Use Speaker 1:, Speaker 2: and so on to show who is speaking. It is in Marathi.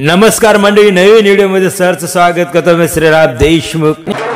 Speaker 1: नमस्कार मंडळी, नवीन व्हिडिओ मध्ये सरचं स्वागत करतो मी श्रीराम देशमुख।